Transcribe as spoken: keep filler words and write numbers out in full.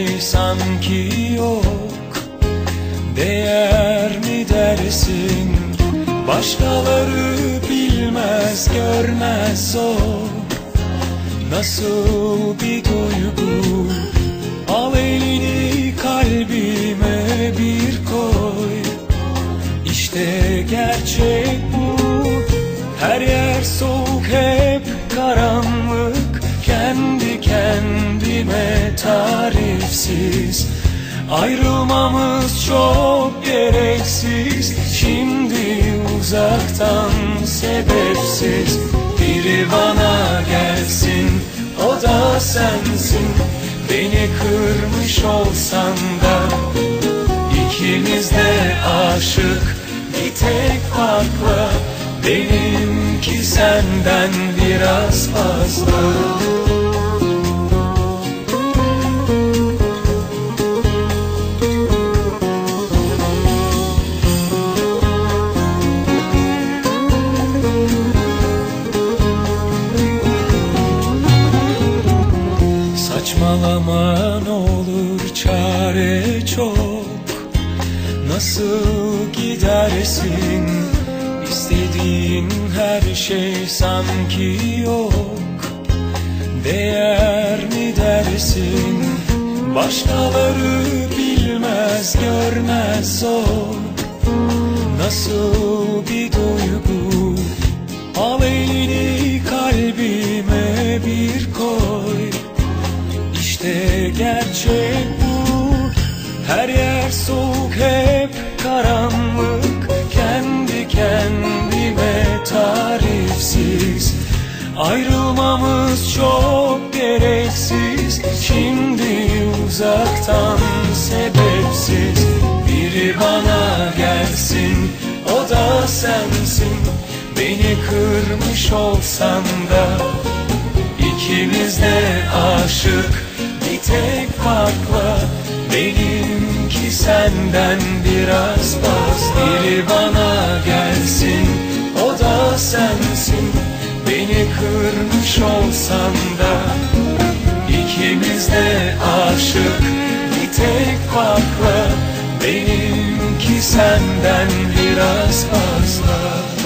şey sanki yok. Değer mi dersin? Başkaları bilmez, görmez o. Nasıl bir duygu? Al elini kalbime bir koy. İşte gerçek bu. Her yer soğuk, hep karanlık. Kendi kendime tarifsiz. Ayrılmamız çok gereksiz. Şimdi uzaktan sebepsiz. Biri bana gelsin, o da sensin. Beni kırmış olsan da İkimiz de aşık, bir tek farkla. Benimki senden biraz fazla. Saçmalama ne olur, çare çok. Nasıl gidersin? İstediğin her şey sanki yok. Değer mi dersin? Başkaları bilmez, görmez o. Nasıl bir duygu? Al elini kalbime bir koy. İşte gerçek bu. Her yer soğuk, hep karanlık. Kendi kendime tarifsiz. Ayrılmamız çok gereksiz. Şimdi uzaktan sebepsiz. Biri bana gelsin, o da sensin. Beni kırmış olsan da İkimiz de aşık, bir tek farkla. Benimki senden biraz fazla. Biri bana gelsin, o da sensin. Beni kırmış olsan da İkimiz de aşık, bir tek farkla. Benimki senden biraz fazla.